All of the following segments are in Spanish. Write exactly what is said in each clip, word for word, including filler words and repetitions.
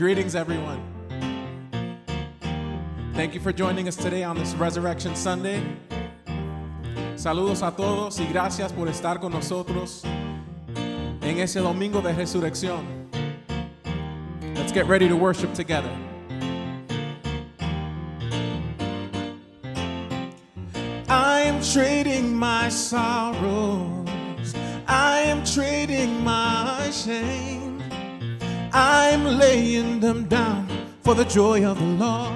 Greetings, everyone. Thank you for joining us today on this Resurrection Sunday. Saludos a todos y gracias por estar con nosotros en ese domingo de resurrección. Let's get ready to worship together. I am trading my sorrows. I am trading my shame. I am laying them down for the joy of the Lord.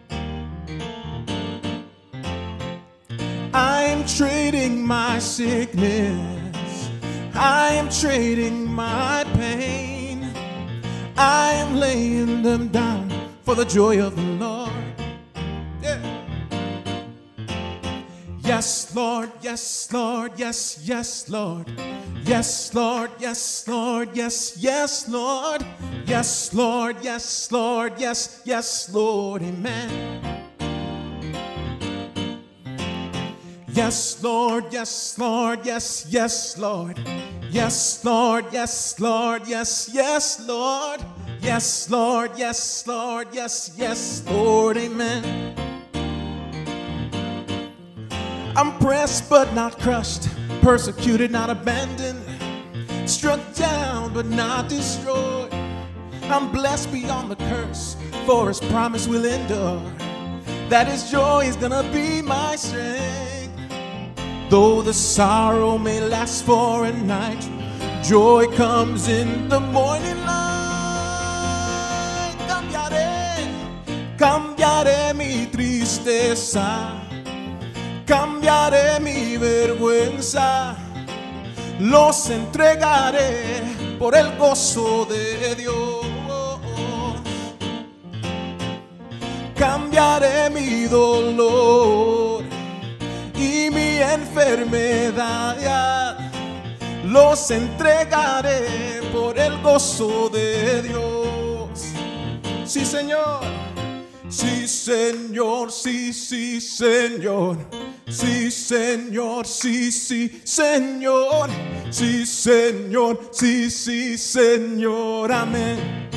I am trading my sickness. I am trading my pain. I am laying them down for the joy of the Lord. Yeah. Yes, Lord, yes, Lord, yes, yes, Lord. Yes, Lord, yes, Lord, yes, yes, Lord. Yes, Lord, yes, Lord, yes, yes, Lord, amen. Yes, Lord, yes, Lord, yes, yes, Lord. Yes, Lord, yes, Lord, yes, yes, Lord. Yes, Lord, yes, Lord, yes, yes, Lord, amen. I'm pressed but not crushed, persecuted, not abandoned, struck down but not destroyed. I'm blessed beyond the curse, for his promise will endure, that his joy is gonna be my strength. Though the sorrow may last for a night, joy comes in the morning light. Cambiaré, cambiaré mi tristeza, cambiaré mi vergüenza, los entregaré por el gozo de Dios. Cambiaré mi dolor y mi enfermedad, los entregaré por el gozo de Dios. Sí, Señor. Sí, Señor, sí, sí, Señor. Sí, Señor, sí, sí, Señor. Sí, Señor, sí, sí, Señor, amén.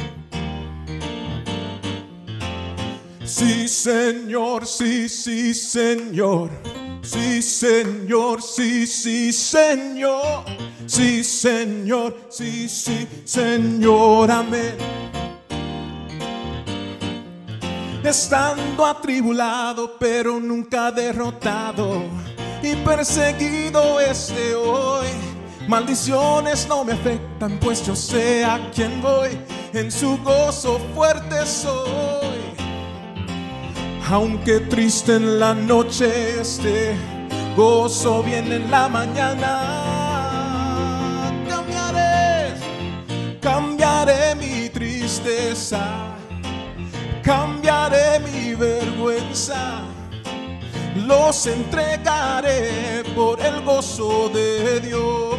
Sí, Señor, sí, sí, Señor. Sí, Señor, sí, sí, Señor. Sí, Señor, sí, sí, Señor, amén. Estando atribulado, pero nunca derrotado, y perseguido este hoy, maldiciones no me afectan, pues yo sé a quién voy, en su gozo fuerte soy. Aunque triste en la noche esté, gozo viene en la mañana. Cambiaré, cambiaré mi tristeza, cambiaré mi vergüenza, los entregaré por el gozo de Dios.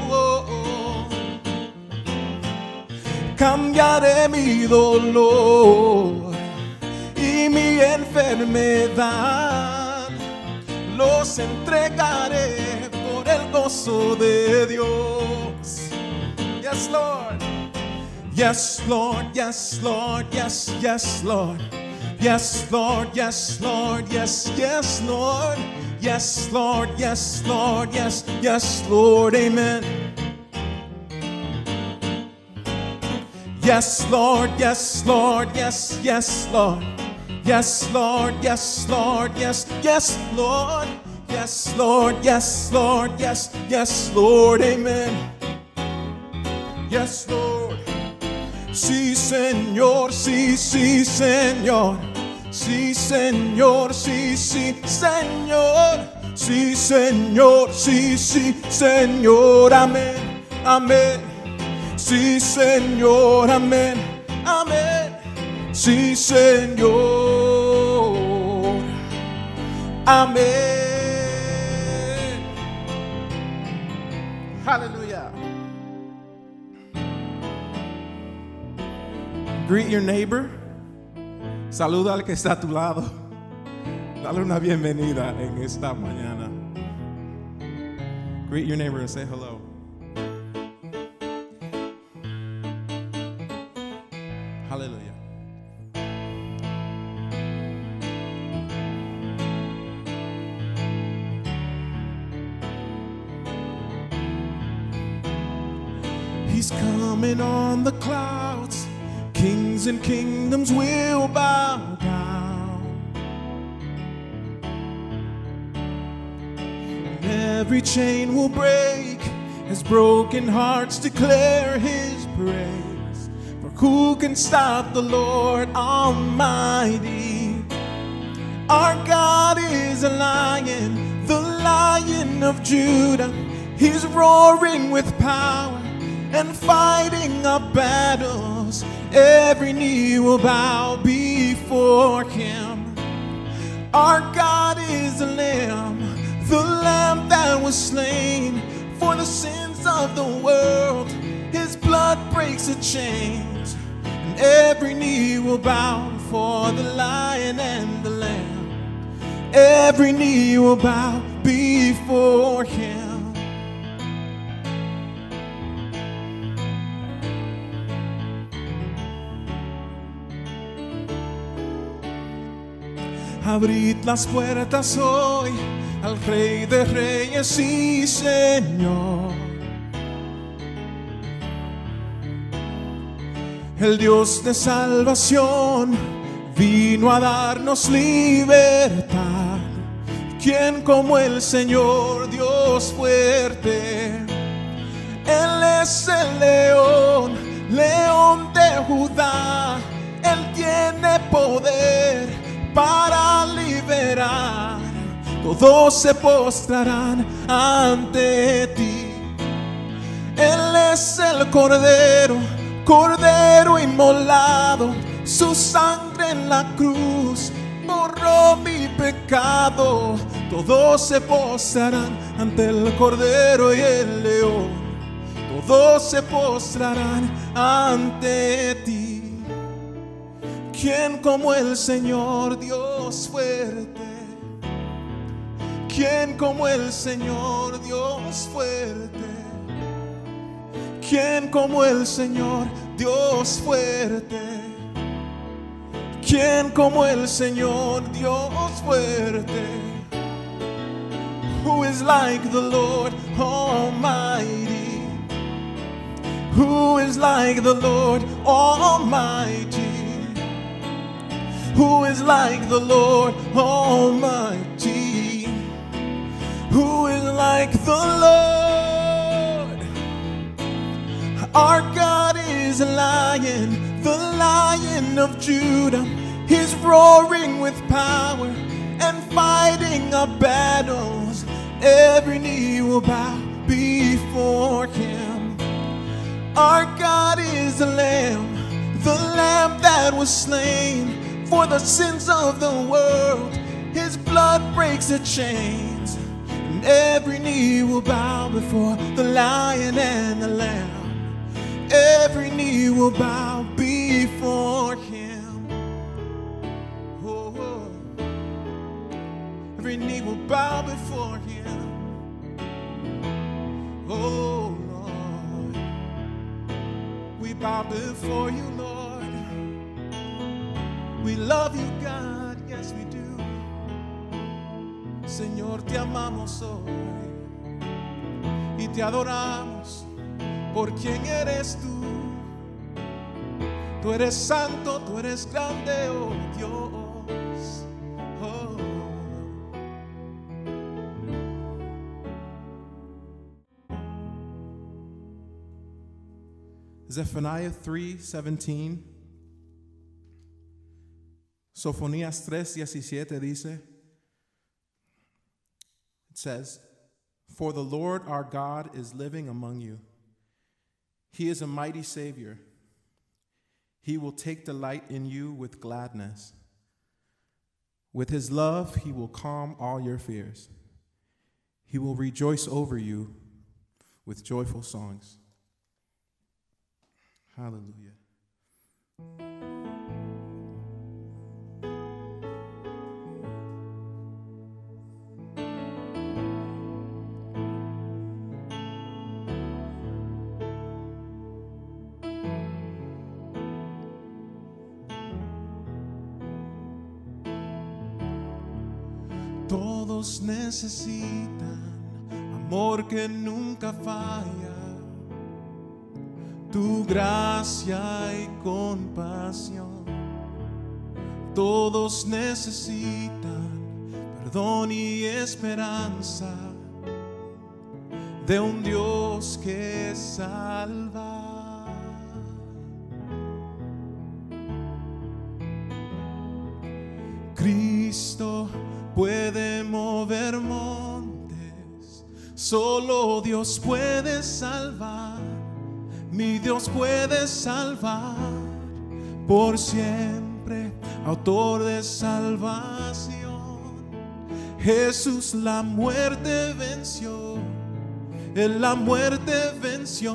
Cambiaré mi dolor y mi enfermedad, los entregaré por el gozo de Dios. Yes, Lord. Yes, Lord, yes, Lord, yes, yes, Lord. Yes, Lord, yes, Lord, yes, yes, Lord. Yes, Lord, yes, Lord, yes, yes, Lord, amen. Yes, Lord, yes, Lord, yes, yes, Lord. Yes, Lord, yes, Lord, yes, yes, Lord. Yes, Lord, yes, Lord, yes, yes, Lord, amen. Yes, Lord. Sí, Señor, sí, sí, Señor. Sí, Señor, sí, sí, Señor. Sí, Señor, sí, sí, Señor, amén, amén. Sí, Señor, amén, amén. Sí, Señor, amén. Aleluya. Greet your neighbor. Saluda al que está a tu lado. Dale una bienvenida en esta mañana. Greet your neighbor and say hello. Hallelujah. He's coming on the clouds. Kings and kingdoms will bow down. And every chain will break as broken hearts declare His praise. For who can stop the Lord Almighty? Our God is a lion, the Lion of Judah. He's roaring with power and fighting our battles. Every knee will bow before Him. Our God is a Lamb, the Lamb that was slain for the sins of the world. His blood breaks the chains, and every knee will bow for the Lion and the Lamb. Every knee will bow before Him. Abrid las puertas hoy al Rey de Reyes y Señor. El Dios de salvación vino a darnos libertad. ¿Quién como el Señor, Dios fuerte? Él es el león, león de Judá. Él tiene poder para liberar. Todos se postrarán ante ti. Él es el Cordero, Cordero inmolado. Su sangre en la cruz borró mi pecado. Todos se postrarán ante el Cordero y el León. Todos se postrarán ante ti. ¿Quién como el Señor, Dios fuerte? ¿Quién como el Señor, Dios fuerte? ¿Quién como el Señor, Dios fuerte? ¿Quién como el Señor, Dios fuerte? Who is like the Lord Almighty? Who is like the Lord Almighty? Who is like the Lord Almighty? Who is like the Lord? Our God is a lion, the Lion of Judah. He's roaring with power and fighting our battles. Every knee will bow before Him. Our God is a Lamb, the Lamb that was slain for the sins of the world. His blood breaks the chains, and every knee will bow before the Lion and the Lamb. Every knee will bow before Him. Oh, oh. Every knee will bow before Him. Oh Lord, we bow before You, Lord. We love You, God, yes we do. Señor, te amamos hoy y te adoramos por quien eres tú. Tú eres santo, tú eres grande, oh Dios. Oh. Zephaniah three seventeen. Sofonías tres diecisiete dice, it says, "For the Lord our God is living among you. He is a mighty Savior. He will take delight in you with gladness. With His love, He will calm all your fears. He will rejoice over you with joyful songs." Hallelujah. Todos necesitan amor que nunca falla, tu gracia y compasión. Todos necesitan perdón y esperanza de un Dios que salva. Cristo puede mover montes, solo Dios puede salvar. Mi Dios puede salvar por siempre, autor de salvación. Jesús la muerte venció, Él la muerte venció.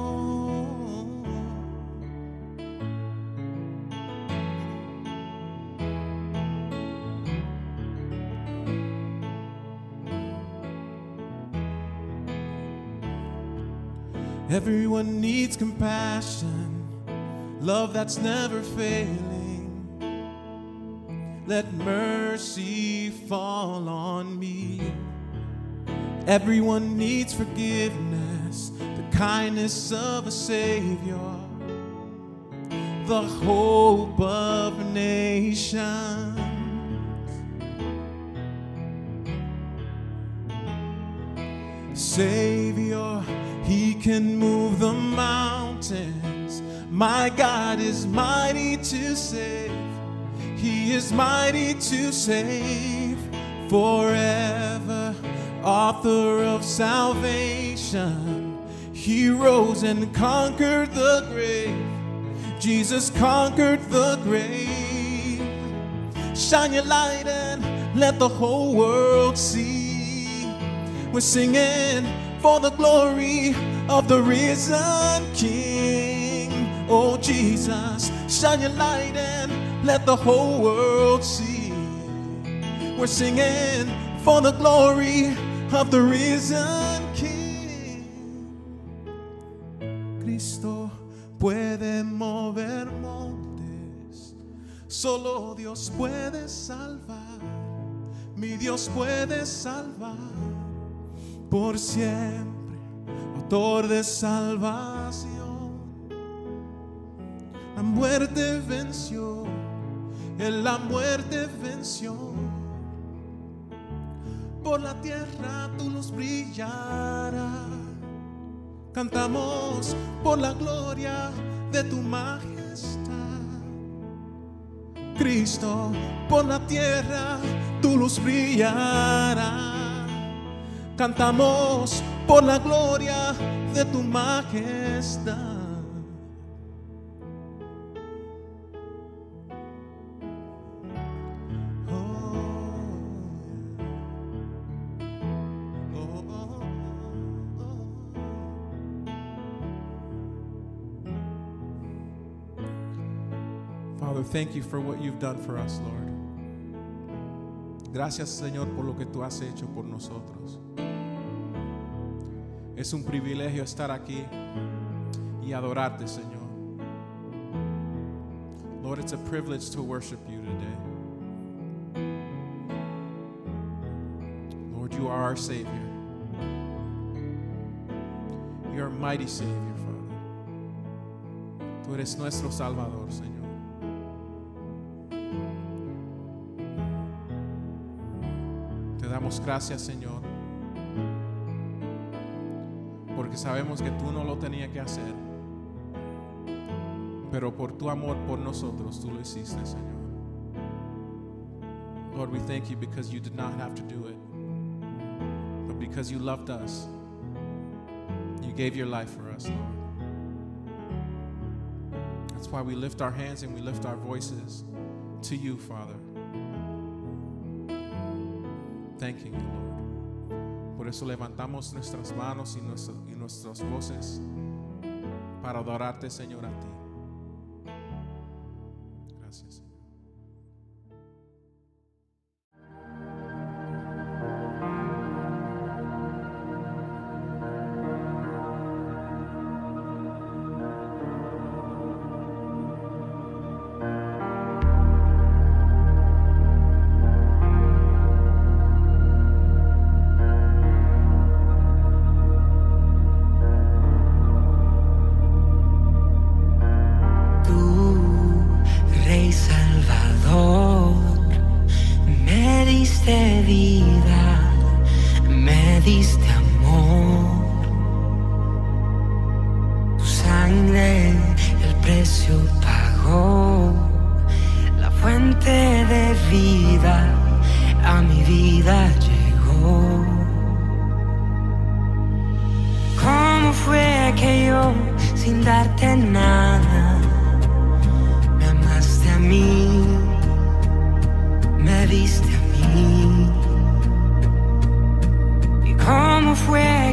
Everyone needs compassion, love that's never failing. Let mercy fall on me. Everyone needs forgiveness, the kindness of a Savior, the hope of nations. Savior, He can move the mountains. My God is mighty to save. He is mighty to save forever. Author of salvation, He rose and conquered the grave. Jesus conquered the grave. Shine your light and let the whole world see. We're singing for the glory of the risen King. Oh Jesus, shine your light and let the whole world see. We're singing for the glory of the risen King. Cristo puede mover montes, solo Dios puede salvar. Mi Dios puede salvar por siempre, autor de salvación. La muerte venció, Él la muerte venció. Por la tierra tu luz brillará. Cantamos por la gloria de tu majestad. Cristo, por la tierra tu luz brillará. Cantamos por la gloria de tu majestad. Father, thank you for what you've done for us, Lord. Gracias, Señor, por lo que tú has hecho por nosotros. Es un privilegio estar aquí y adorarte, Señor. Lord, it's a privilege to worship you today. Lord, you are our Savior. You are a mighty Savior, Father. Tú eres nuestro Salvador, Señor. Te damos gracias, Señor, porque sabemos que tú no lo tenías que hacer, pero por tu amor por nosotros tú lo hiciste, Señor. Lord, we thank you because you did not have to do it, but because you loved us, you gave your life for us, Lord. That's why we lift our hands and we lift our voices to you, Father, thanking you, Lord. Por eso levantamos nuestras manos y, nuestro, y nuestras voces para adorarte, Señor, a ti. Gracias, Señor.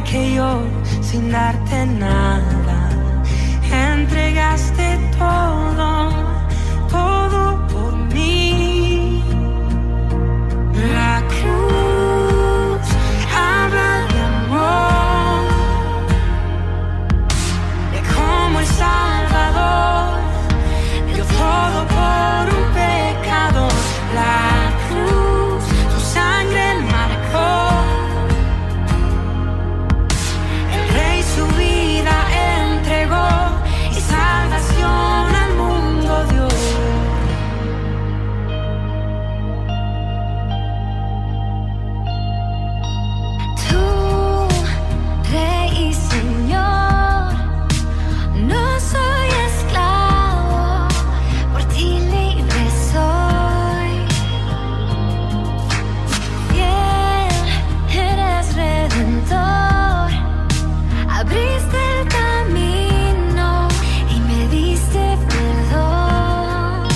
que yo, sin darte nada, entregaste todo, todo por mí? La cruz habla de amor, de cómo el Salvador dio todo por un pecador. La cruz, su sangre marcó, el Rey su vida entregó y salvación al mundo dio. Tú, Rey y Señor, no soy esclavo, por ti libre soy. Fiel, eres redentor, abriste el camino y me diste perdón.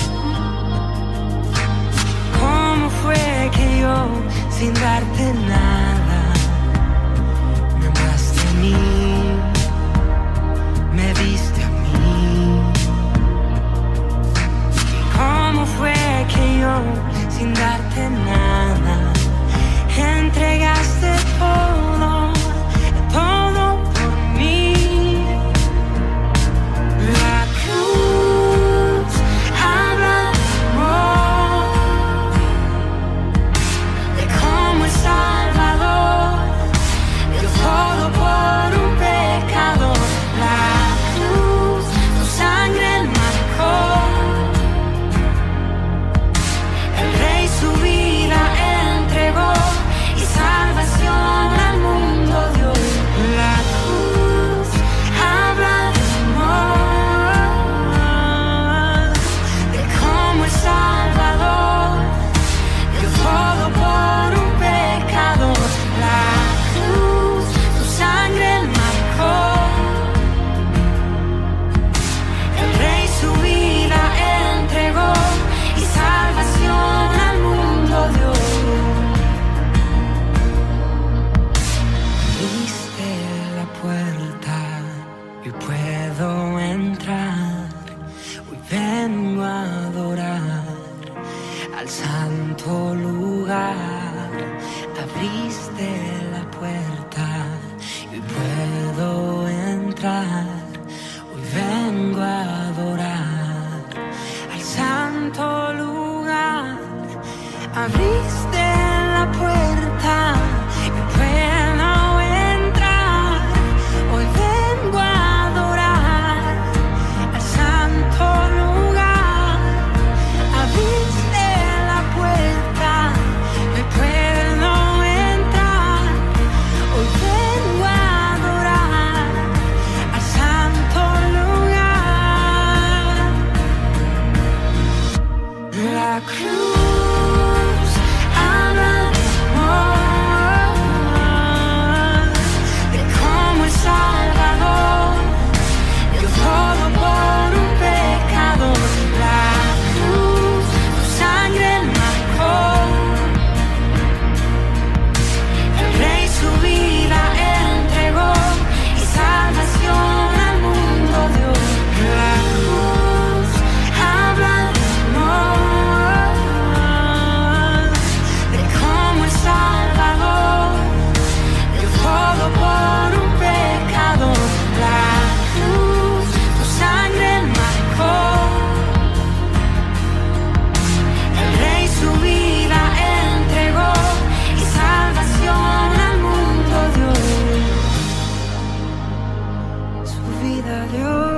¿Cómo fue que yo, sin darte nada, me amaste a mí, me viste a mí? ¿Cómo fue que yo, sin darte nada, entregaste todo, todo por mí? La cruz habla de amor, de cómo el Salvador dio todo por un pecador. La cruz, tu sangre marcó, el Rey su vida entregó y salvación al mundo dio. La cruz habla de amor, de cómo el Salvador dio todo por un pecador. La cruz, su sangre marcó, el Rey su vida entregó y salvación al mundo dio. Abriste la puerta y puedo entrar. Hoy vengo a adorar al santo lugar. Abriste la puerta y puedo entrar. Hoy vengo a adorar al santo lugar. Abriste la puerta y puedo entrar. Hoy vengo a adorar al santo lugar. Abriste la puerta y puedo entrar. Hoy vengo a adorar al santo lugar. La cruz habla de amor, de cómo el Salvador dio todo por un pecador. La cruz, tu sangre marcó, el Rey su vida entregó y salvación al mundo dio. La cruz habla de amor, de cómo el Salvador dio todo por un pecador. La cruz, tu sangre marcó, el Rey su vida entregó y salvación al mundo dio. Su vida dio.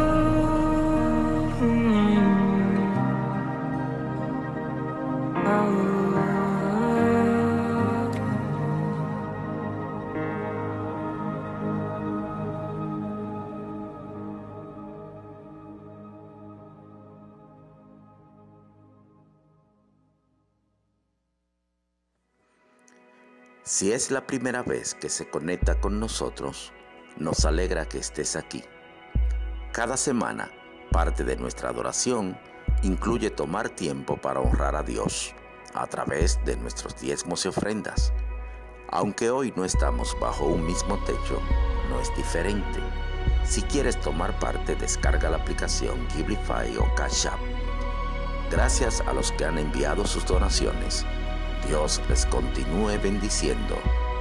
Si es la primera vez que se conecta con nosotros, nos alegra que estés aquí. Cada semana, parte de nuestra adoración incluye tomar tiempo para honrar a Dios a través de nuestros diezmos y ofrendas. Aunque hoy no estamos bajo un mismo techo, no es diferente. Si quieres tomar parte, descarga la aplicación Givelify o Cash App. Gracias a los que han enviado sus donaciones. Dios les continúe bendiciendo.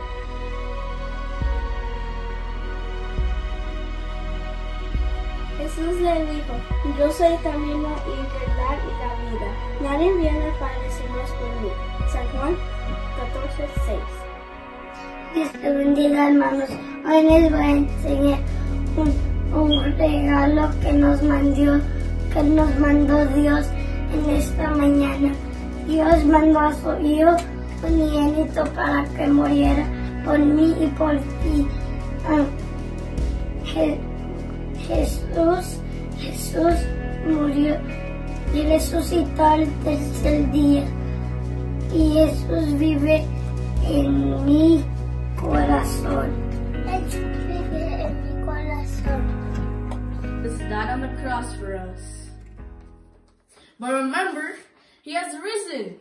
Jesús le dijo: yo soy el camino y verdad y la vida. Nadie viene al Padre si no es por mí. San Juan catorce, seis. Dios te bendiga, hermanos. Hoy les voy a enseñar un, un regalo que nos mandó, que nos mandó Dios en esta mañana. Dios mandó a su Hijo unigénito para que muriera por mí y por ti. Ah, Je, Jesús, Jesús murió y resucitó al tercer día. Y Jesús vive en mi corazón. Jesús vive en mi corazón. Jesus died on the cross for us. But remember, He has risen.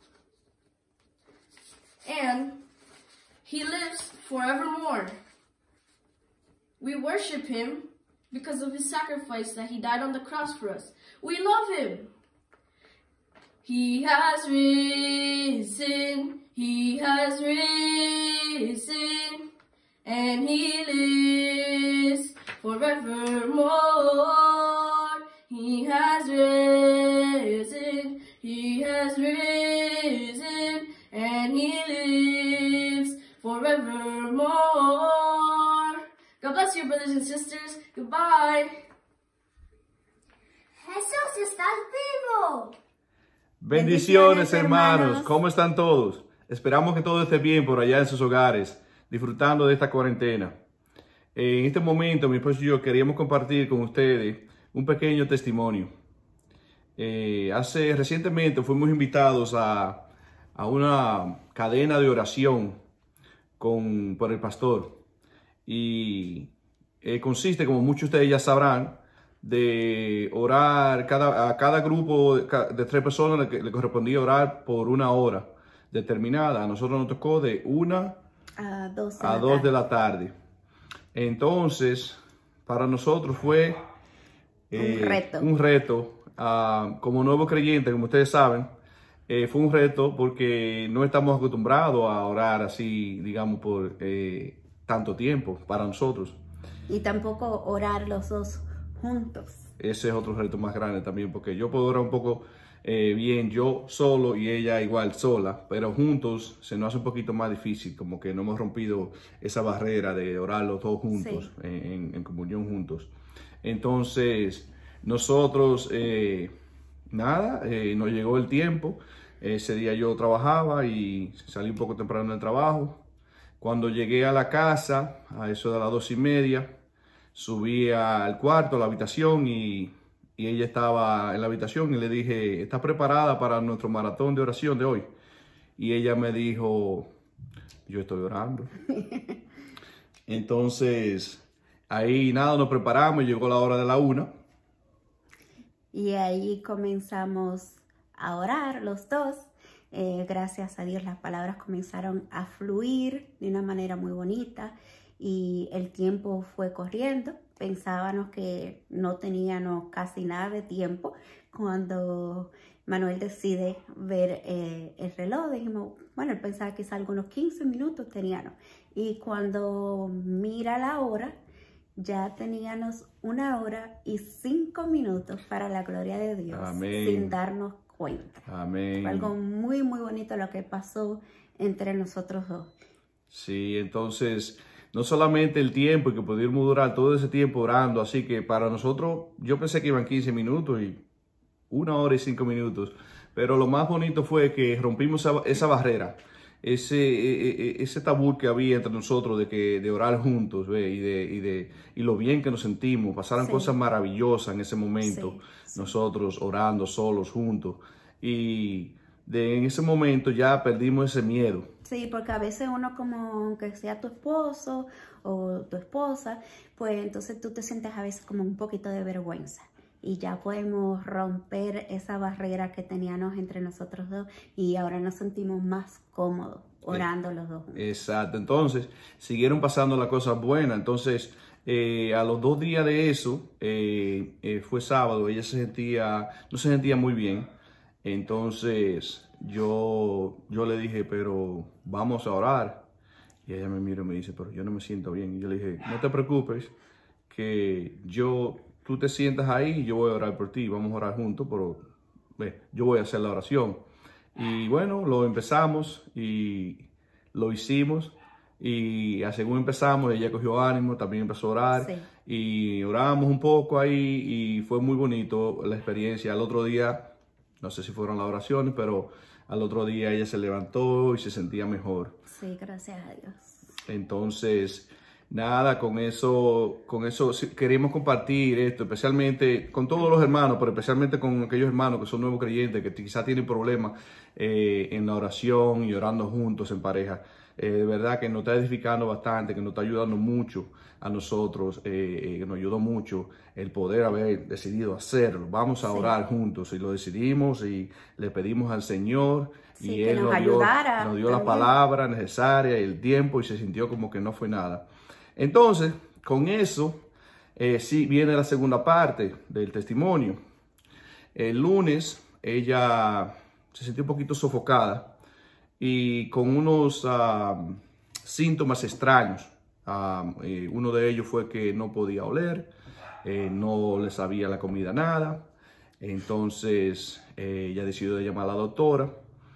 And He lives forevermore. We worship Him because of His sacrifice that He died on the cross for us. We love Him. He has risen. He has risen. And He lives forevermore. He has risen. He has risen. And He lives forevermore. God bless you, brothers and sisters. Goodbye. Jesús está vivo. Bendiciones, hermanos. ¿Cómo están todos? Esperamos que todo esté bien por allá en sus hogares, disfrutando de esta cuarentena. En este momento, mi esposo y yo queríamos compartir con ustedes un pequeño testimonio. Eh, hace recientemente fuimos invitados a, a una cadena de oración con, por el pastor. Y eh, consiste, como muchos de ustedes ya sabrán, de orar cada, a cada grupo de, de tres personas le, le correspondía orar por una hora determinada. A nosotros nos tocó de una a dos de, a la, dos tarde. de la tarde. Entonces, para nosotros fue eh, un reto. Un reto uh, como nuevos creyentes, como ustedes saben, eh, fue un reto porque no estamos acostumbrados a orar así, digamos, por eh, tanto tiempo para nosotros. Y tampoco orar los dos juntos. Ese es otro reto más grande también, porque yo puedo orar un poco eh, bien yo solo y ella igual sola, pero juntos se nos hace un poquito más difícil, como que no hemos rompido esa barrera de orar los dos juntos, sí. en, en comunión juntos. Entonces, nosotros, eh, nada, eh, nos llegó el tiempo. Ese día yo trabajaba y salí un poco temprano del trabajo. Cuando llegué a la casa, a eso de las dos y media, subí al cuarto, a la habitación, y, y ella estaba en la habitación y le dije: ¿estás preparada para nuestro maratón de oración de hoy? Y ella me dijo: yo estoy orando. Entonces, ahí nada, nos preparamos y llegó la hora de la una. Y ahí comenzamos a orar los dos. Eh, gracias a Dios las palabras comenzaron a fluir de una manera muy bonita. Y el tiempo fue corriendo. Pensábamos que no teníamos casi nada de tiempo. Cuando Manuel decide ver eh, el reloj, dijimos, bueno, él pensaba que quizás algunos quince minutos teníamos. Y cuando mira la hora, ya teníamos una hora y cinco minutos para la gloria de Dios. Amén. Sin darnos cuenta. Amén. Fue algo muy, muy bonito lo que pasó entre nosotros dos. Sí, entonces, no solamente el tiempo y que pudimos durar todo ese tiempo orando, así que para nosotros, yo pensé que iban quince minutos y una hora y cinco minutos, pero lo más bonito fue que rompimos esa, esa barrera, ese, ese tabú que había entre nosotros de, que, de orar juntos, ¿ve? Y, de, y, de, y lo bien que nos sentimos, pasaron sí. cosas maravillosas en ese momento, sí, sí. nosotros orando solos, juntos, y de, en ese momento ya perdimos ese miedo. Sí, porque a veces uno, como aunque sea tu esposo o tu esposa, pues entonces tú te sientes a veces como un poquito de vergüenza. Y ya podemos romper esa barrera que teníamos entre nosotros dos y ahora nos sentimos más cómodos orando eh, los dos juntos. Exacto. Entonces, siguieron pasando las cosas buenas. Entonces, eh, a los dos días de eso, eh, eh, fue sábado, ella se sentía, no se sentía muy bien. Entonces, yo, yo le dije, pero vamos a orar. Y ella me mira y me dice, pero yo no me siento bien. Y yo le dije, no te preocupes, que yo, tú te sientas ahí y yo voy a orar por ti. Vamos a orar juntos, pero ve, yo voy a hacer la oración. Y bueno, lo empezamos y lo hicimos. Y según empezamos, ella cogió ánimo, también empezó a orar. Sí. Y oramos un poco ahí y fue muy bonito la experiencia. Al otro día, no sé si fueron las oraciones, pero al otro día ella se levantó y se sentía mejor. Sí, gracias a Dios. Entonces, nada, con eso, con eso queremos compartir esto, especialmente con todos los hermanos, pero especialmente con aquellos hermanos que son nuevos creyentes, que quizás tienen problemas eh, en la oración y orando juntos en pareja. Eh, de verdad que nos está edificando bastante, que nos está ayudando mucho a nosotros, eh, eh, que nos ayudó mucho el poder haber decidido hacerlo. Vamos a sí. orar juntos y lo decidimos y le pedimos al Señor sí, y Él nos, nos dio, ayudara, nos dio la palabra necesaria y el tiempo y se sintió como que no fue nada. Entonces, con eso, eh, sí viene la segunda parte del testimonio. El lunes ella se sintió un poquito sofocada y con unos uh, síntomas extraños. Uh, eh, uno de ellos fue que no podía oler, eh, no le sabía la comida nada. Entonces eh, ella decidió llamar a la doctora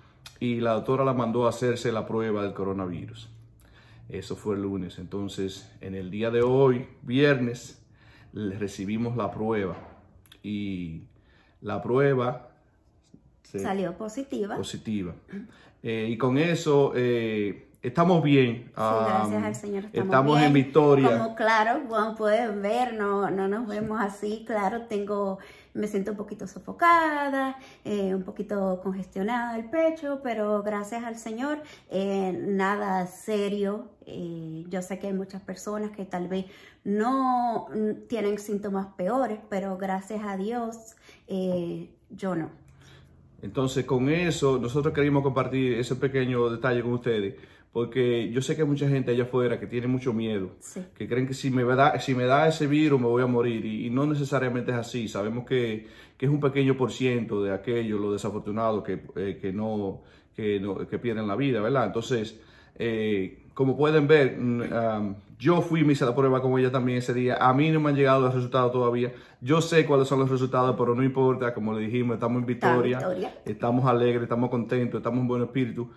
y la doctora la mandó a hacerse la prueba del coronavirus. Eso fue el lunes. Entonces en el día de hoy, viernes, le recibimos la prueba y la prueba salió positiva. Positiva. Eh, y con eso eh, estamos bien. Sí, gracias um, al Señor. Estamos, estamos bien. en victoria. Como claro, como pueden ver, no, no nos vemos así. Claro, tengo, me siento un poquito sofocada, eh, un poquito congestionada el pecho, pero gracias al Señor, eh, nada serio. Eh, yo sé que hay muchas personas que tal vez no tienen síntomas peores, pero gracias a Dios, eh, yo no. Entonces, con eso, nosotros queríamos compartir ese pequeño detalle con ustedes, porque yo sé que hay mucha gente allá afuera que tiene mucho miedo, sí. que creen que si me da, si me da ese virus me voy a morir, y, y no necesariamente es así. Sabemos que, que es un pequeño por ciento de aquellos, los desafortunados, que, eh, que, no, que, no, que pierden la vida, ¿verdad? Entonces, eh, como pueden ver, um, yo fui y me hice la prueba como ella también ese día. A mí no me han llegado los resultados todavía. Yo sé cuáles son los resultados, pero no importa. Como le dijimos, estamos en victoria. victoria. Estamos alegres, estamos contentos, estamos en buen espíritu.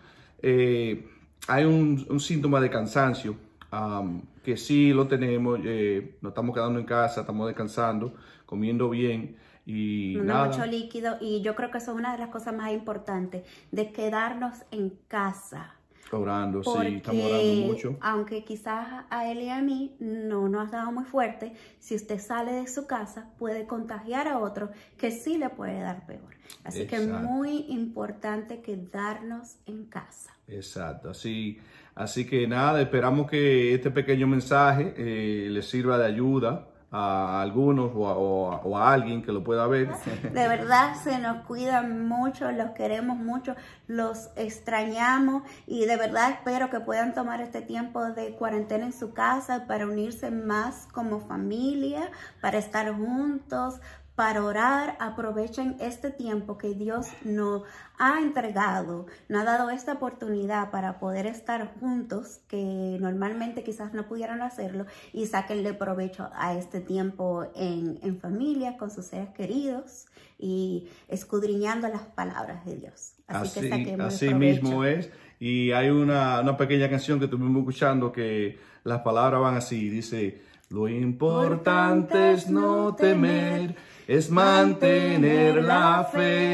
Eh, hay un, un síntoma de cansancio, um, que sí lo tenemos. Eh, nos estamos quedando en casa, estamos descansando, comiendo bien. Y no nada. mucho líquido. Y yo creo que eso es una de las cosas más importantes, de quedarnos en casa. Orando, porque, sí, estamos orando mucho. Aunque quizás a él y a mí no nos ha dado muy fuerte, si usted sale de su casa puede contagiar a otro que sí le puede dar peor. Así Exacto. que es muy importante quedarnos en casa. Exacto, así, así que nada, esperamos que este pequeño mensaje eh, les sirva de ayuda a algunos o a, o, a, o a alguien que lo pueda ver. De verdad se nos cuidan mucho, los queremos mucho, los extrañamos y de verdad espero que puedan tomar este tiempo de cuarentena en su casa para unirse más como familia, para estar juntos, para orar. Aprovechen este tiempo que Dios nos ha entregado, nos ha dado esta oportunidad para poder estar juntos, que normalmente quizás no pudieran hacerlo, y sáquenle provecho a este tiempo en, en familia, con sus seres queridos y escudriñando las palabras de Dios. Así, así que saquemos así provecho. Mismo es. Y hay una, una pequeña canción que estuvimos escuchando que las palabras van así, dice: lo importante es no temer, es mantener la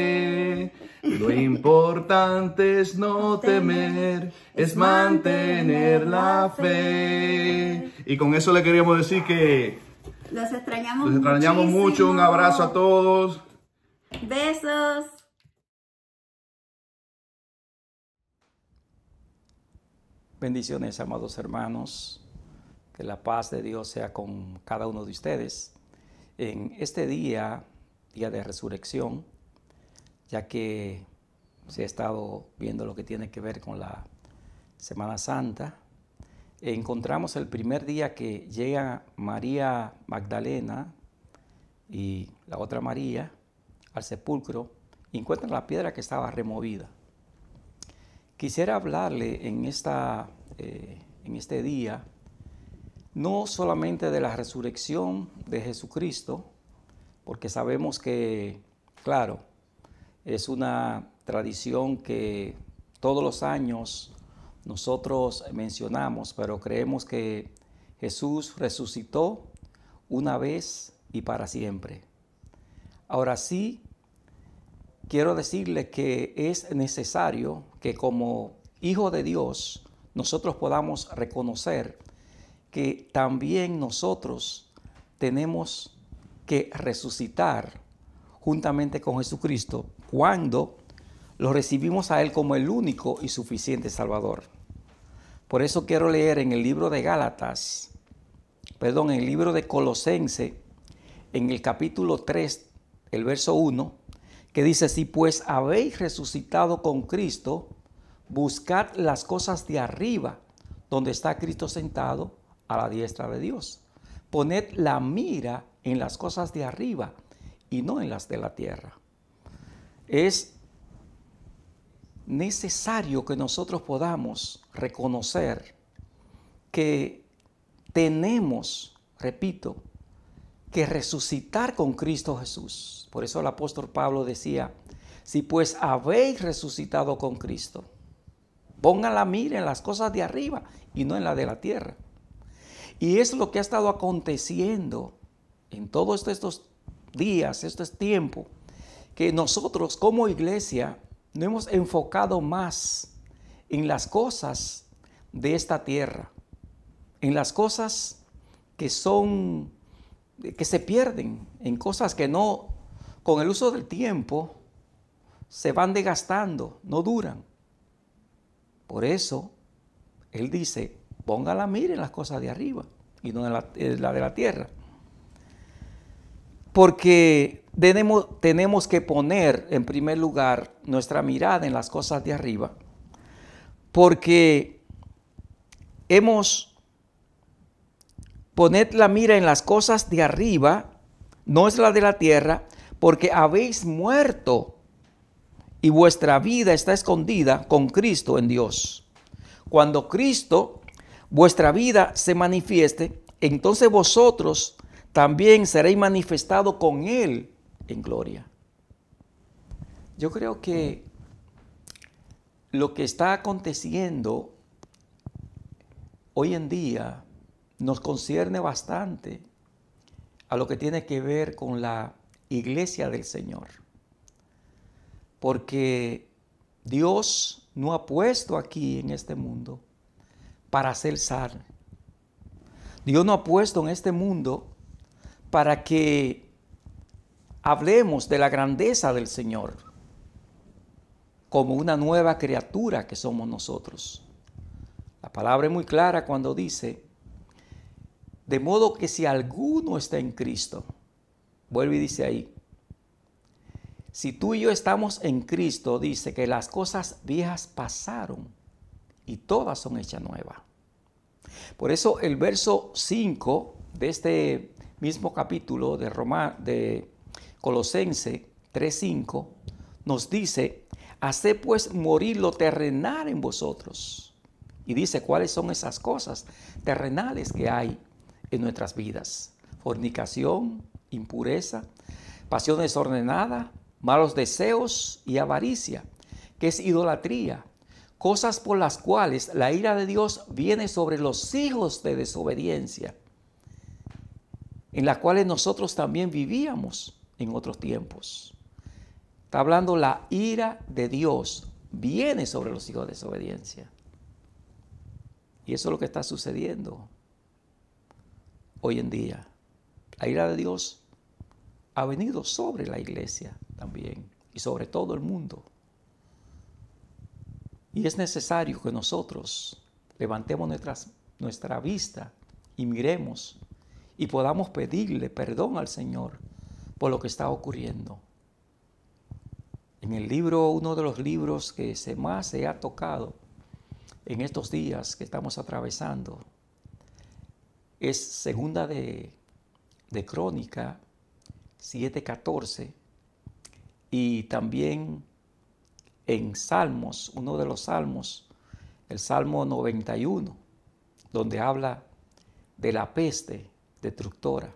fe. Lo importante es no temer, es mantener la fe. Y con eso le queríamos decir que los extrañamos, los extrañamos mucho. Un abrazo a todos. Besos. Bendiciones, amados hermanos. Que la paz de Dios sea con cada uno de ustedes en este día, día de resurrección, ya que se ha estado viendo lo que tiene que ver con la Semana Santa, encontramos el primer día que llega María Magdalena y la otra María al sepulcro y encuentran la piedra que estaba removida. Quisiera hablarle en, esta, eh, en este día no solamente de la resurrección de Jesucristo, porque sabemos que, claro, es una tradición que todos los años nosotros mencionamos, pero creemos que Jesús resucitó una vez y para siempre. Ahora sí, quiero decirle que es necesario que como hijo de Dios nosotros podamos reconocer que también nosotros tenemos que resucitar juntamente con Jesucristo cuando lo recibimos a Él como el único y suficiente Salvador. Por eso quiero leer en el libro de Gálatas, perdón, en el libro de Colosenses, en el capítulo tres, el verso uno, que dice: si pues habéis resucitado con Cristo, buscad las cosas de arriba, donde está Cristo sentado a la diestra de Dios. Poned la mira en las cosas de arriba y no en las de la tierra. Es necesario que nosotros podamos reconocer que tenemos, repito, que resucitar con Cristo Jesús. Por eso el apóstol Pablo decía: si pues habéis resucitado con Cristo, pongan la mira en las cosas de arriba y no en la de la tierra. Y es lo que ha estado aconteciendo en todos estos días, estos tiempos, que nosotros como iglesia nos hemos enfocado más en las cosas de esta tierra, en las cosas que son, que se pierden, en cosas que no, con el uso del tiempo, se van desgastando, no duran. Por eso, Él dice: ponga la mira en las cosas de arriba y no en la, en la de la tierra. Porque tenemos, tenemos que poner en primer lugar nuestra mirada en las cosas de arriba. Porque hemos poned la mira en las cosas de arriba, no es la de la tierra, porque habéis muerto y vuestra vida está escondida con Cristo en Dios. Cuando Cristo, vuestra vida, se manifieste, entonces vosotros también seréis manifestados con Él en gloria. Yo creo que lo que está aconteciendo hoy en día nos concierne bastante a lo que tiene que ver con la iglesia del Señor. Porque Dios no ha puesto aquí en este mundo para hacer sal. Dios no ha puesto en este mundo para que hablemos de la grandeza del Señor como una nueva criatura que somos nosotros. La palabra es muy clara cuando dice: de modo que si alguno está en Cristo, vuelve y dice ahí, si tú y yo estamos en Cristo, dice que las cosas viejas pasaron y todas son hechas nuevas. Por eso el verso cinco de este mismo capítulo de, Roma, de Colosenses tres cinco nos dice: haced pues morir lo terrenal en vosotros. Y dice cuáles son esas cosas terrenales que hay en nuestras vidas: fornicación, impureza, pasión desordenada, malos deseos y avaricia, que es idolatría, cosas por las cuales la ira de Dios viene sobre los hijos de desobediencia, en las cuales nosotros también vivíamos en otros tiempos. Está hablando: la ira de Dios viene sobre los hijos de desobediencia. Y eso es lo que está sucediendo hoy en día. La ira de Dios ha venido sobre la iglesia también y sobre todo el mundo. Y es necesario que nosotros levantemos nuestras, nuestra vista y miremos y podamos pedirle perdón al Señor por lo que está ocurriendo. En el libro, uno de los libros que se más se ha tocado en estos días que estamos atravesando es segunda de, de Crónica siete catorce y también en Salmos, uno de los Salmos, el Salmo noventa y uno, donde habla de la peste destructora,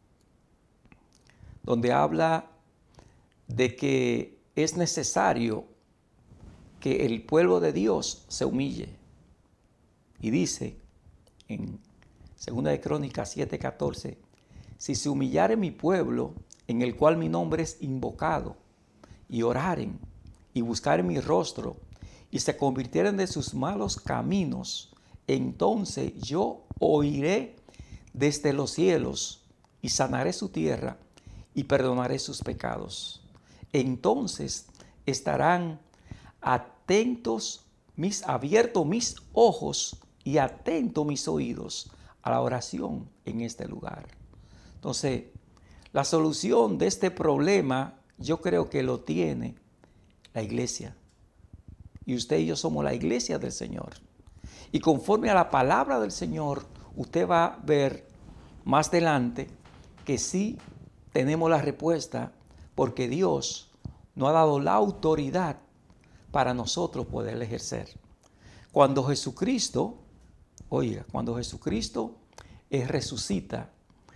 donde habla de que es necesario que el pueblo de Dios se humille. Y dice en segunda de Crónicas siete catorce, si se humillare mi pueblo, en el cual mi nombre es invocado, y oraren, y buscaren mi rostro, y se convirtieren de sus malos caminos, entonces yo oiré desde los cielos, y sanaré su tierra, y perdonaré sus pecados. Entonces estarán atentos, mis, abiertos mis ojos, y atentos mis oídos a la oración en este lugar. Entonces, la solución de este problema, yo creo que lo tiene la iglesia. Y usted y yo somos la iglesia del Señor. Y conforme a la palabra del Señor, usted va a ver más adelante que sí tenemos la respuesta, porque Dios nos ha dado la autoridad para nosotros poder ejercer. Cuando Jesucristo, oiga, cuando Jesucristo eh, resucita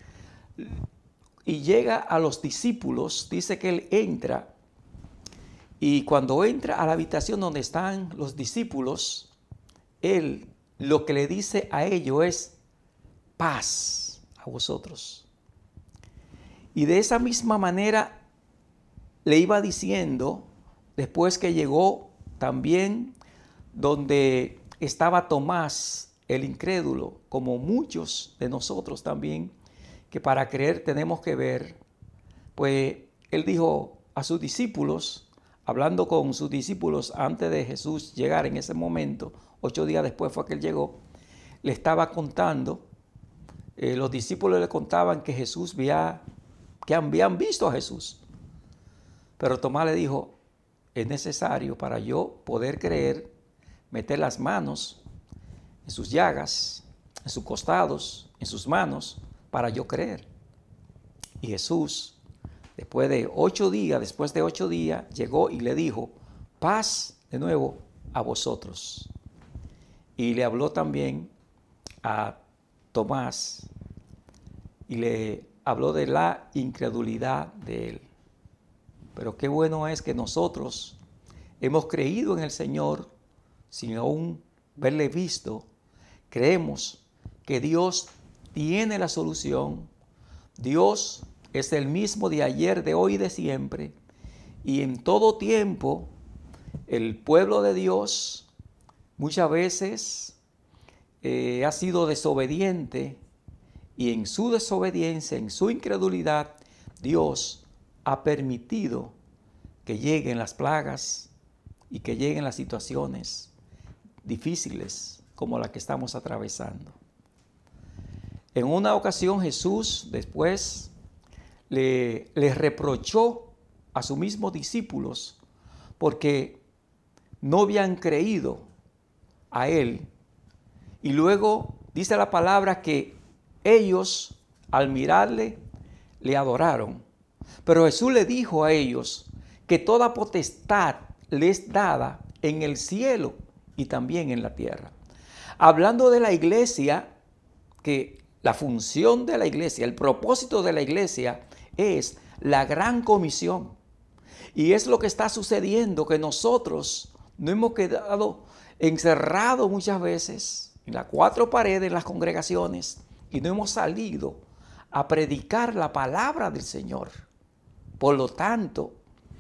y llega a los discípulos, dice que Él entra, y cuando entra a la habitación donde están los discípulos, Él lo que le dice a ellos es paz a vosotros. Y de esa misma manera le iba diciendo, después que llegó también donde estaba Tomás, el incrédulo, como muchos de nosotros también, que para creer tenemos que ver, pues Él dijo a sus discípulos, hablando con sus discípulos antes de Jesús llegar en ese momento, ocho días después fue que Él llegó, le estaba contando, eh, los discípulos le contaban que Jesús había, que habían visto a Jesús. Pero Tomás le dijo, es necesario para yo poder creer, meter las manos en sus llagas, en sus costados, en sus manos, para yo creer. Y Jesús, después de ocho días, después de ocho días, llegó y le dijo, paz de nuevo a vosotros. Y le habló también a Tomás y le habló de la incredulidad de él. Pero qué bueno es que nosotros hemos creído en el Señor sin aún verle visto. Creemos que Dios tiene la solución. Dios es el mismo de ayer, de hoy y de siempre. Y en todo tiempo, el pueblo de Dios muchas veces eh, ha sido desobediente. Y en su desobediencia, en su incredulidad, Dios ha permitido que lleguen las plagas y que lleguen las situaciones difíciles como la que estamos atravesando. En una ocasión Jesús después le, le reprochó a sus mismos discípulos porque no habían creído a Él. Y luego dice la palabra que ellos al mirarle le adoraron. Pero Jesús le dijo a ellos que toda potestad les es dada en el cielo y también en la tierra. Hablando de la iglesia, que la función de la iglesia, el propósito de la iglesia es la gran comisión. Y es lo que está sucediendo, que nosotros no hemos quedado encerrados muchas veces en las cuatro paredes, en las congregaciones, y no hemos salido a predicar la palabra del Señor. Por lo tanto,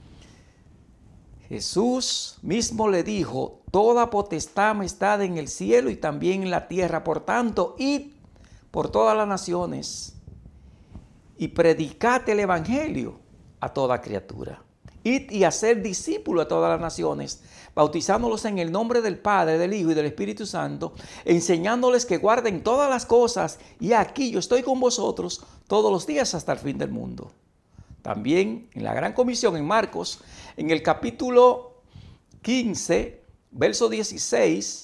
Jesús mismo le dijo, toda potestad me está en el cielo y también en la tierra. Por tanto, id por todas las naciones y predicad el evangelio a toda criatura. Id y hacer discípulos a todas las naciones, bautizándolos en el nombre del Padre, del Hijo y del Espíritu Santo, enseñándoles que guarden todas las cosas, y aquí yo estoy con vosotros todos los días hasta el fin del mundo. También en la gran comisión en Marcos, en el capítulo quince, verso dieciséis,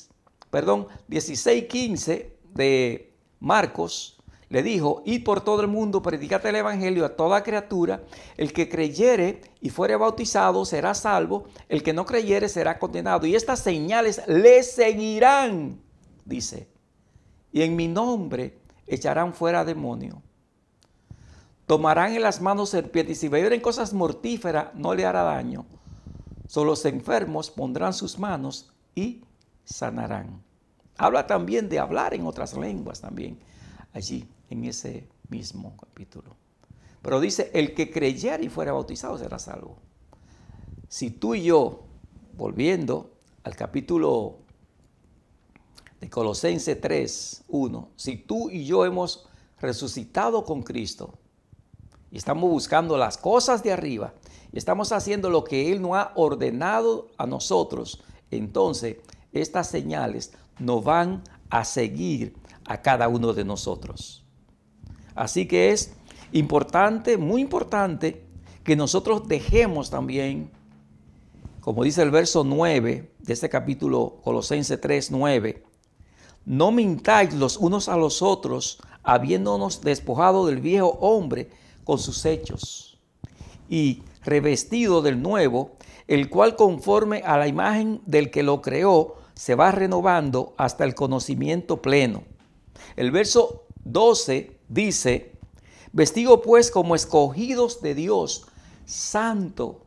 perdón, dieciséis quince de Marcos, le dijo, id por todo el mundo, predicad el evangelio a toda criatura, el que creyere y fuere bautizado será salvo, el que no creyere será condenado. Y estas señales le seguirán, dice, y en mi nombre echarán fuera demonio. Tomarán en las manos serpientes y si bebieren cosas mortíferas no le hará daño. Solo los enfermos pondrán sus manos y sanarán. Habla también de hablar en otras lenguas también, allí en ese mismo capítulo. Pero dice, el que creyere y fuera bautizado será salvo. Si tú y yo, volviendo al capítulo de Colosenses tres, uno, si tú y yo hemos resucitado con Cristo y estamos buscando las cosas de arriba y estamos haciendo lo que Él nos ha ordenado a nosotros, entonces estas señales nos van a seguir a cada uno de nosotros. Así que es importante, muy importante, que nosotros dejemos también, como dice el verso nueve de este capítulo Colosenses tres, nueve, no mintáis los unos a los otros, habiéndonos despojado del viejo hombre con sus hechos, y revestido del nuevo, el cual conforme a la imagen del que lo creó, se va renovando hasta el conocimiento pleno. El verso doce dice, vestido pues como escogidos de Dios, santo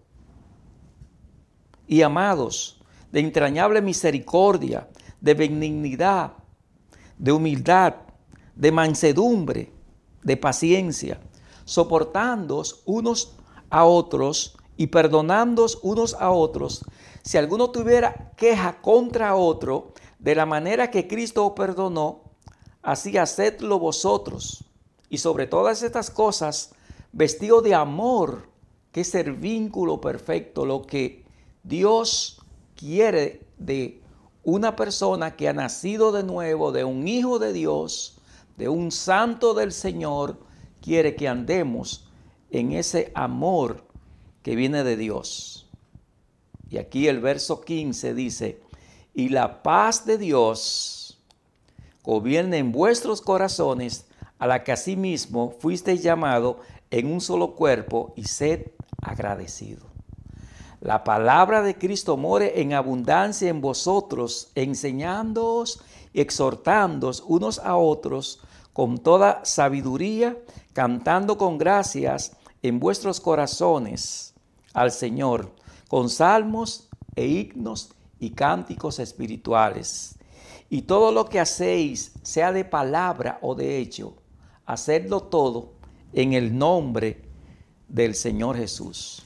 y amados, de entrañable misericordia, de benignidad, de humildad, de mansedumbre, de paciencia, soportándoos unos a otros y perdonándoos unos a otros, si alguno tuviera queja contra otro, de la manera que Cristo os perdonó, así hacedlo vosotros. Y sobre todas estas cosas, vestido de amor, que es el vínculo perfecto, lo que Dios quiere de una persona que ha nacido de nuevo, de un hijo de Dios, de un santo del Señor, quiere que andemos en ese amor que viene de Dios. Y aquí el verso quince dice, y la paz de Dios gobierne en vuestros corazones, a la que asimismo fuisteis llamados en un solo cuerpo, y sed agradecidos. La palabra de Cristo more en abundancia en vosotros, enseñándoos y exhortándoos unos a otros con toda sabiduría, cantando con gracias en vuestros corazones al Señor, con salmos e himnos y cánticos espirituales. Y todo lo que hacéis, sea de palabra o de hecho, hacedlo todo en el nombre del Señor Jesús.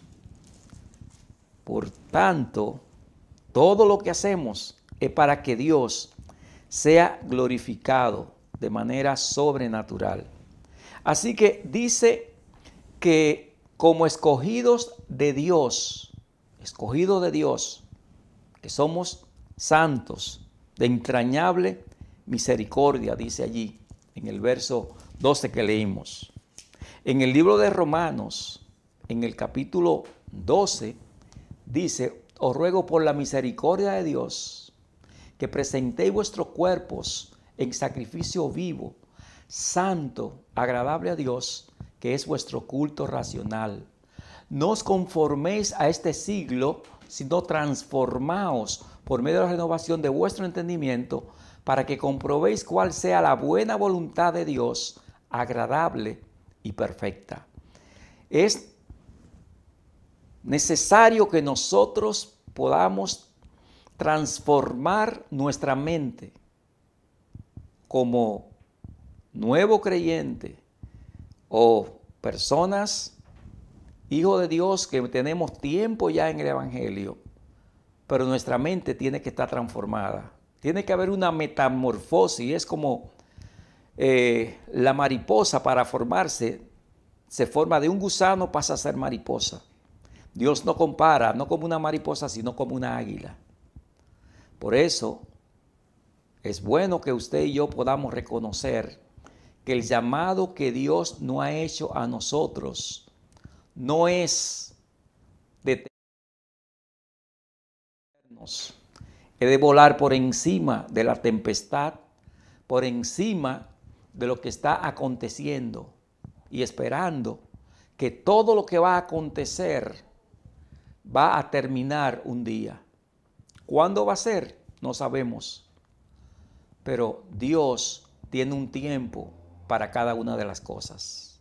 Por tanto, todo lo que hacemos es para que Dios sea glorificado de manera sobrenatural. Así que dice que como escogidos de Dios, escogidos de Dios, que somos santos, de entrañable misericordia, dice allí en el verso doce que leímos. En el libro de Romanos, en el capítulo doce, dice, os ruego por la misericordia de Dios, que presentéis vuestros cuerpos en sacrificio vivo, santo, agradable a Dios, que es vuestro culto racional. No os conforméis a este siglo, sino transformaos por medio de la renovación de vuestro entendimiento, para que comprobéis cuál sea la buena voluntad de Dios, agradable y perfecta. Es necesario que nosotros podamos transformar nuestra mente como nuevo creyente o personas, hijos de Dios, que tenemos tiempo ya en el Evangelio, pero nuestra mente tiene que estar transformada. Tiene que haber una metamorfosis. Es como eh, la mariposa, para formarse, se forma de un gusano, pasa a ser mariposa. Dios no compara, no como una mariposa, sino como una águila. Por eso es bueno que usted y yo podamos reconocer que el llamado que Dios nos ha hecho a nosotros no es de tenernos He de volar por encima de la tempestad, por encima de lo que está aconteciendo y esperando que todo lo que va a acontecer va a terminar un día. ¿Cuándo va a ser? No sabemos. Pero Dios tiene un tiempo para cada una de las cosas.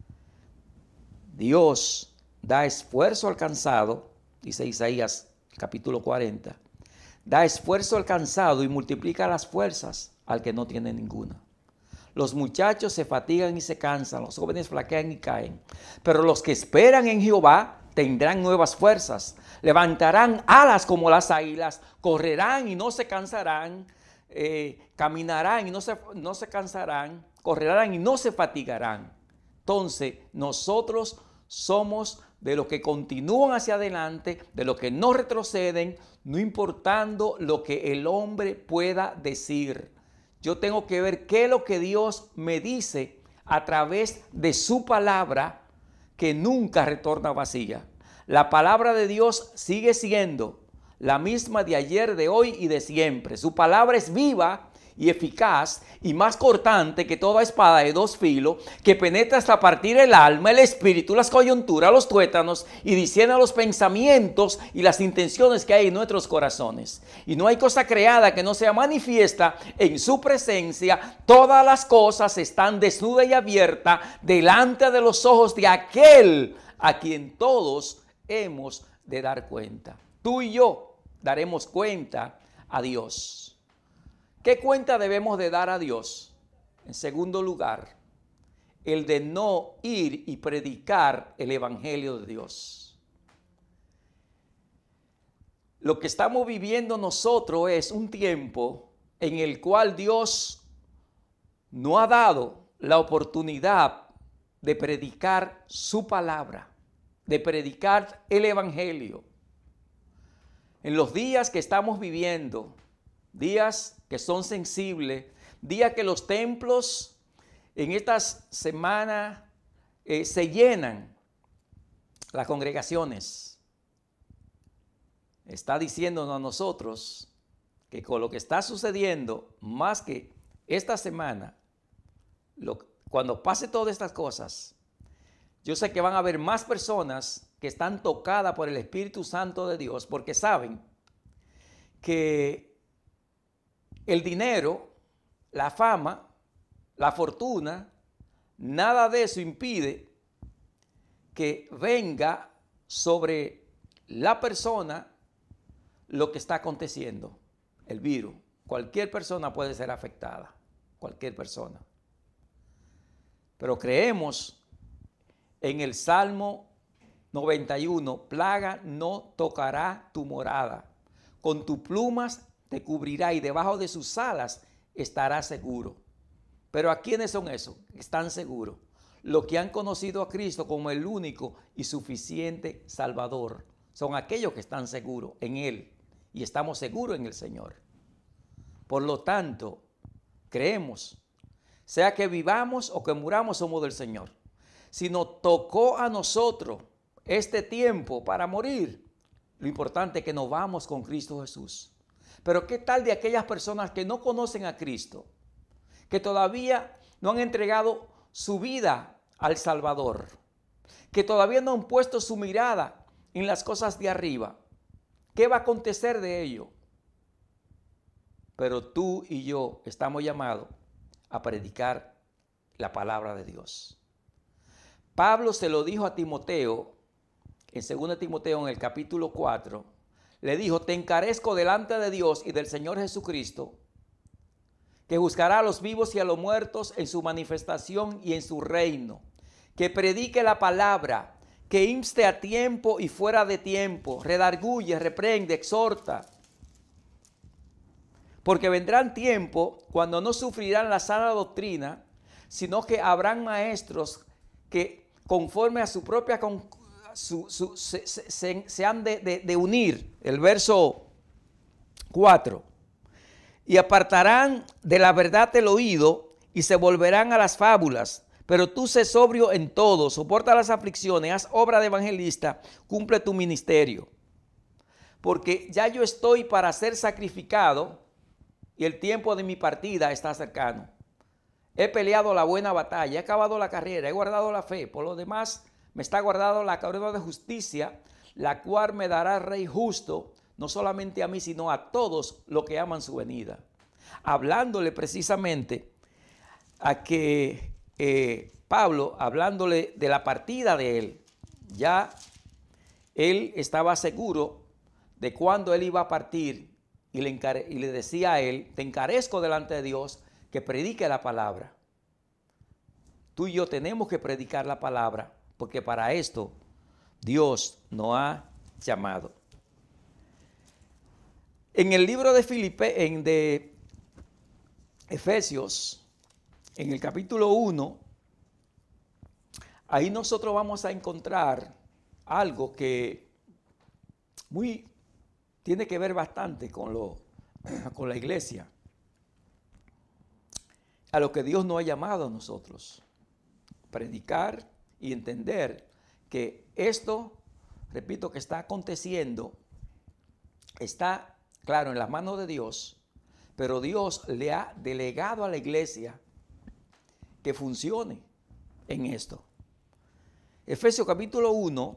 Dios da esfuerzo al cansado, dice Isaías capítulo cuarenta, da esfuerzo al cansado y multiplica las fuerzas al que no tiene ninguna. Los muchachos se fatigan y se cansan, los jóvenes flaquean y caen. Pero los que esperan en Jehová tendrán nuevas fuerzas, levantarán alas como las águilas, correrán y no se cansarán, eh, caminarán y no se, no se cansarán, correrán y no se fatigarán. Entonces, nosotros somos de los que continúan hacia adelante, de los que no retroceden, no importando lo que el hombre pueda decir. Yo tengo que ver qué es lo que Dios me dice a través de su palabra, que nunca retorna vacía. La palabra de Dios sigue siendo la misma de ayer, de hoy y de siempre. Su palabra es viva y eficaz y más cortante que toda espada de dos filos, que penetra hasta partir el alma, el espíritu, las coyunturas, los tuétanos, y discierne los pensamientos y las intenciones que hay en nuestros corazones. Y no hay cosa creada que no sea manifiesta en su presencia. Todas las cosas están desnudas y abiertas delante de los ojos de aquel a quien todos hemos de dar cuenta. Tú y yo daremos cuenta a Dios. ¿Qué cuenta debemos de dar a Dios? En segundo lugar, el de no ir y predicar el evangelio de Dios. Lo que estamos viviendo nosotros es un tiempo en el cual Dios no ha dado la oportunidad de predicar su palabra, de predicar el evangelio. En los días que estamos viviendo, días que son sensibles, días que los templos en estas semanas eh, se llenan, las congregaciones. Está diciéndonos a nosotros que con lo que está sucediendo, más que esta semana, lo, cuando pase todas estas cosas, yo sé que van a haber más personas que están tocadas por el Espíritu Santo de Dios, porque saben que el dinero, la fama, la fortuna, nada de eso impide que venga sobre la persona lo que está aconteciendo, el virus. Cualquier persona puede ser afectada, cualquier persona. Pero creemos en el Salmo noventa y uno, plaga no tocará tu morada, con tus plumas te cubrirá y debajo de sus alas estarás seguro. Pero ¿a quiénes son esos? Están seguros. Los que han conocido a Cristo como el único y suficiente Salvador. Son aquellos que están seguros en Él y estamos seguros en el Señor. Por lo tanto, creemos, sea que vivamos o que muramos, somos del Señor. Si nos tocó a nosotros este tiempo para morir, lo importante es que nos vamos con Cristo Jesús. Pero ¿qué tal de aquellas personas que no conocen a Cristo, que todavía no han entregado su vida al Salvador, que todavía no han puesto su mirada en las cosas de arriba? ¿Qué va a acontecer de ello? Pero tú y yo estamos llamados a predicar la palabra de Dios. Pablo se lo dijo a Timoteo, en segunda Timoteo en el capítulo cuatro, le dijo, te encarezco delante de Dios y del Señor Jesucristo, que juzgará a los vivos y a los muertos en su manifestación y en su reino, que predique la palabra, que inste a tiempo y fuera de tiempo, redarguye, reprende, exhorta. Porque vendrán tiempos cuando no sufrirán la sana doctrina, sino que habrán maestros que conforme a su propia con, su, su, se, se, se han de, de, de unir. El verso cuatro. Y apartarán de la verdad el oído y se volverán a las fábulas. Pero tú sé sobrio en todo, soporta las aflicciones, haz obra de evangelista, cumple tu ministerio. porque ya yo estoy para ser sacrificado y el tiempo de mi partida está cercano. He peleado la buena batalla, he acabado la carrera, he guardado la fe. Por lo demás, me está guardado la corona de justicia, la cual me dará Rey justo, no solamente a mí, sino a todos los que aman su venida. Hablándole precisamente a que eh, Pablo, hablándole de la partida de él, ya él estaba seguro de cuándo él iba a partir y le, encare- y le decía a él, te encarezco delante de Dios que predique la palabra. Tú y yo tenemos que predicar la palabra porque para esto Dios nos ha llamado. En el libro de Filipe, en de Efesios, en el capítulo uno, ahí nosotros vamos a encontrar algo que muy tiene que ver bastante con, lo, con la iglesia, a lo que Dios nos ha llamado a nosotros. Predicar y entender que esto, repito, que está aconteciendo, está, claro, en las manos de Dios, pero Dios le ha delegado a la iglesia que funcione en esto. Efesios capítulo uno,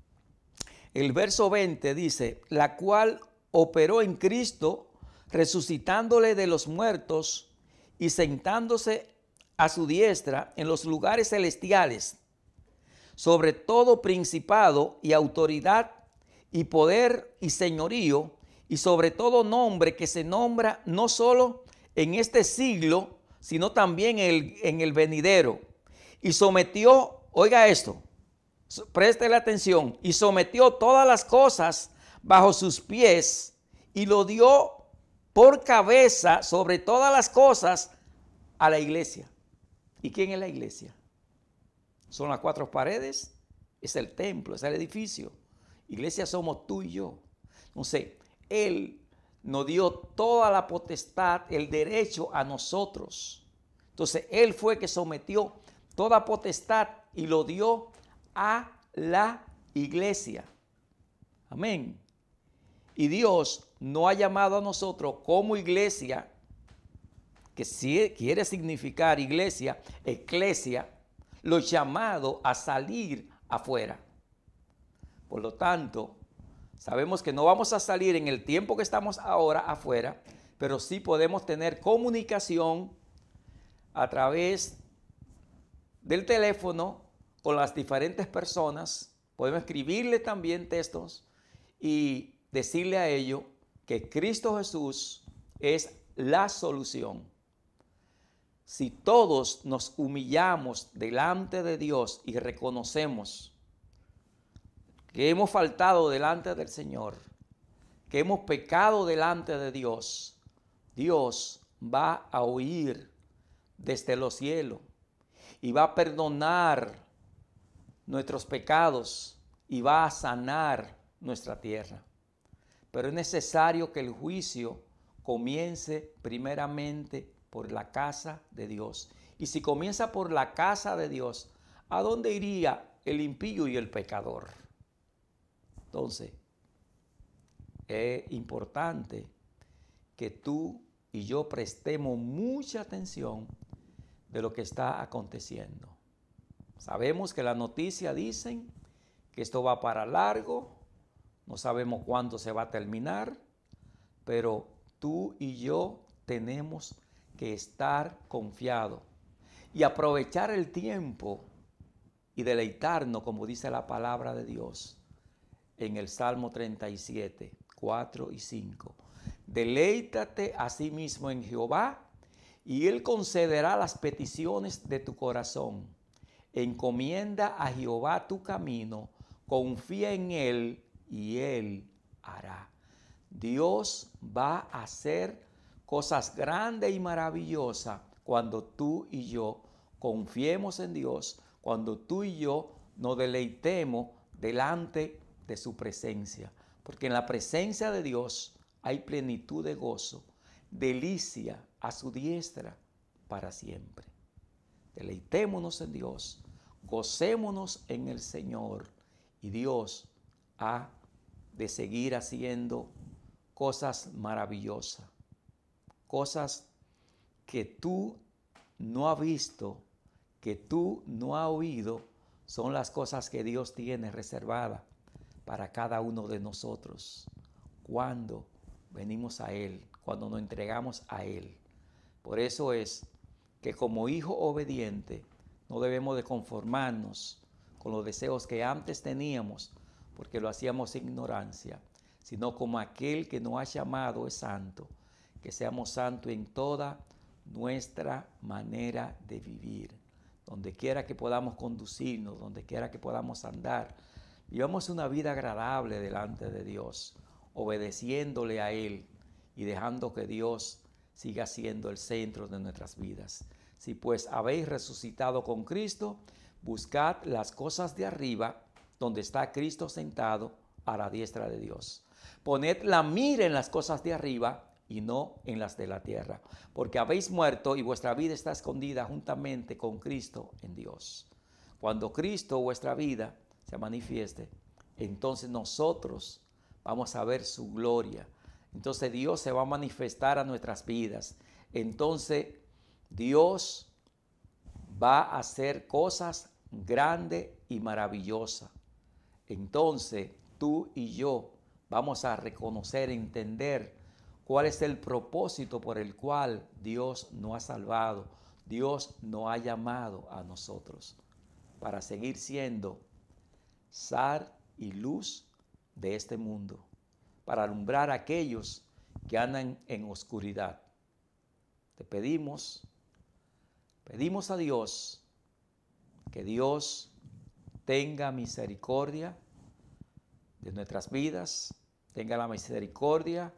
el verso veinte dice, la cual operó en Cristo, resucitándole de los muertos y sentándose a su diestra en los lugares celestiales, sobre todo principado y autoridad y poder y señorío, y sobre todo nombre que se nombra no solo en este siglo, sino también en el, en el venidero. Y sometió, oiga esto, preste la atención, y sometió todas las cosas bajo sus pies y lo dio por cabeza sobre todas las cosas a la iglesia. ¿Y quién es la iglesia? Son las cuatro paredes, es el templo, es el edificio. Iglesia somos tú y yo. Entonces, Él nos dio toda la potestad, el derecho a nosotros. Entonces, Él fue que sometió toda potestad y lo dio a la iglesia. Amén. Y Dios no ha llamado a nosotros como iglesia, que si quiere significar iglesia, eclesia, lo llamado a salir afuera. Por lo tanto, sabemos que no vamos a salir en el tiempo que estamos ahora afuera, pero sí podemos tener comunicación a través del teléfono con las diferentes personas. Podemos escribirle también textos y decirle a ellos que Cristo Jesús es la solución. Si todos nos humillamos delante de Dios y reconocemos que hemos faltado delante del Señor, que hemos pecado delante de Dios, Dios va a oír desde los cielos y va a perdonar nuestros pecados y va a sanar nuestra tierra. Pero es necesario que el juicio comience primeramente por la casa de Dios. Y si comienza por la casa de Dios, ¿a dónde iría el impío y el pecador? Entonces, es importante que tú y yo prestemos mucha atención de lo que está aconteciendo. Sabemos que las noticias dicen que esto va para largo, no sabemos cuándo se va a terminar, pero tú y yo tenemos que estar confiados y aprovechar el tiempo y deleitarnos, como dice la palabra de Dios en el Salmo treinta y siete, cuatro y cinco. Deleítate a sí mismo en Jehová y Él concederá las peticiones de tu corazón. Encomienda a Jehová tu camino, confía en Él y Él hará. Dios va a hacer cosas grandes y maravillosas cuando tú y yo confiemos en Dios, cuando tú y yo nos deleitemos delante de su presencia. Porque en la presencia de Dios hay plenitud de gozo, delicia a su diestra para siempre. Deleitémonos en Dios, gocémonos en el Señor y Dios ha de seguir haciendo cosas maravillosas, cosas que tú no has visto, que tú no has oído, son las cosas que Dios tiene reservadas para cada uno de nosotros cuando venimos a Él, cuando nos entregamos a Él. Por eso es que como hijo obediente no debemos de conformarnos con los deseos que antes teníamos, porque lo hacíamos en ignorancia, sino como aquel que nos ha llamado es santo, que seamos santos en toda nuestra manera de vivir. Donde quiera que podamos conducirnos, donde quiera que podamos andar, vivamos una vida agradable delante de Dios, obedeciéndole a Él y dejando que Dios siga siendo el centro de nuestras vidas. Si pues habéis resucitado con Cristo, buscad las cosas de arriba, donde está Cristo sentado a la diestra de Dios. Poned la mira en las cosas de arriba y no en las de la tierra, porque habéis muerto y vuestra vida está escondida juntamente con Cristo en Dios. Cuando Cristo, vuestra vida, se manifieste, entonces nosotros vamos a ver su gloria. Entonces Dios se va a manifestar a nuestras vidas. Entonces Dios va a hacer cosas grandes y maravillosas. Entonces tú y yo vamos a reconocer, entender cuál es el propósito por el cual Dios nos ha salvado, Dios nos ha llamado a nosotros para seguir siendo sal y luz de este mundo, para alumbrar a aquellos que andan en oscuridad. Te pedimos, pedimos a Dios que Dios tenga misericordia de nuestras vidas, tenga la misericordia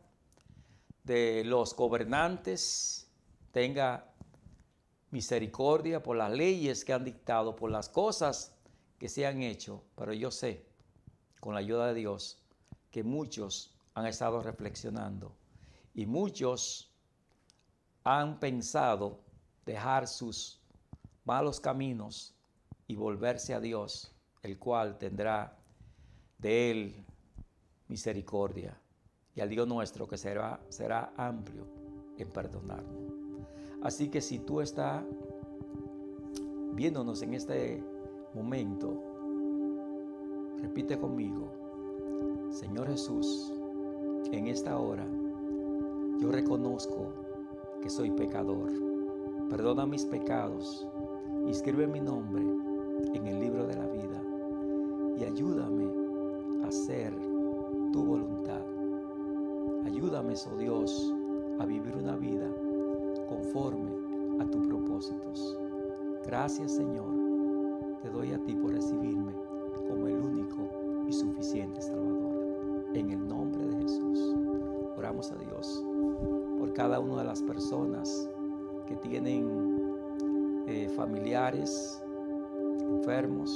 de los gobernantes, tenga misericordia por las leyes que han dictado, por las cosas que se han hecho. Pero yo sé, con la ayuda de Dios, que muchos han estado reflexionando y muchos han pensado dejar sus malos caminos y volverse a Dios, el cual tendrá de Él misericordia. Y al Dios nuestro que será, será amplio en perdonarnos. Así que si tú estás viéndonos en este momento, repite conmigo: Señor Jesús, en esta hora yo reconozco que soy pecador. Perdona mis pecados, inscribe mi nombre en el libro de la vida y ayúdame a hacer tu voluntad. Ayúdame, oh Dios, a vivir una vida conforme a tus propósitos. Gracias, Señor, te doy a ti por recibirme como el único y suficiente Salvador. En el nombre de Jesús, oramos a Dios por cada una de las personas que tienen eh, familiares enfermos.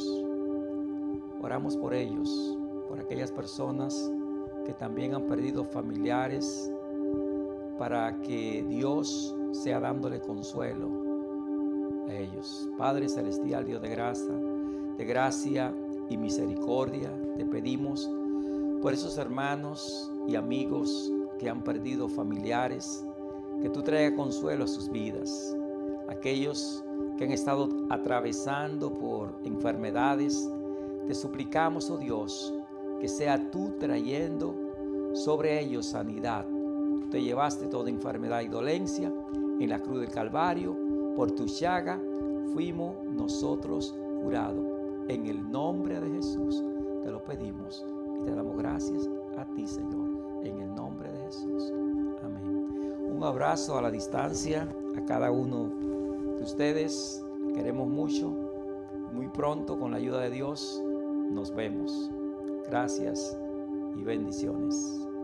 Oramos por ellos, por aquellas personas que también han perdido familiares, para que Dios sea dándole consuelo a ellos. Padre celestial, Dios de gracia, de gracia y misericordia, te pedimos por esos hermanos y amigos que han perdido familiares, que tú traigas consuelo a sus vidas. Aquellos que han estado atravesando por enfermedades, te suplicamos, oh Dios, que sea tú trayendo sobre ellos sanidad. Tú te llevaste toda enfermedad y dolencia en la cruz del Calvario. Por tu llaga fuimos nosotros curados. En el nombre de Jesús te lo pedimos y te damos gracias a ti, Señor. En el nombre de Jesús. Amén. Un abrazo a la distancia a cada uno de ustedes. Queremos mucho. Muy pronto, con la ayuda de Dios, nos vemos. Gracias y bendiciones.